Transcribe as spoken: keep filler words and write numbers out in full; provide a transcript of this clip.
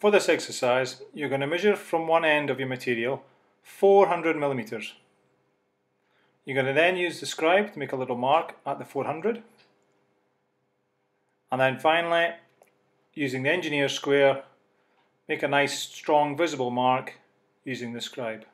for this exercise, you're going to measure from one end of your material four hundred millimeters. You're going to then use the scribe to make a little mark at the four hundred. And then finally, using the engineer square, make a nice strong visible mark using the scribe.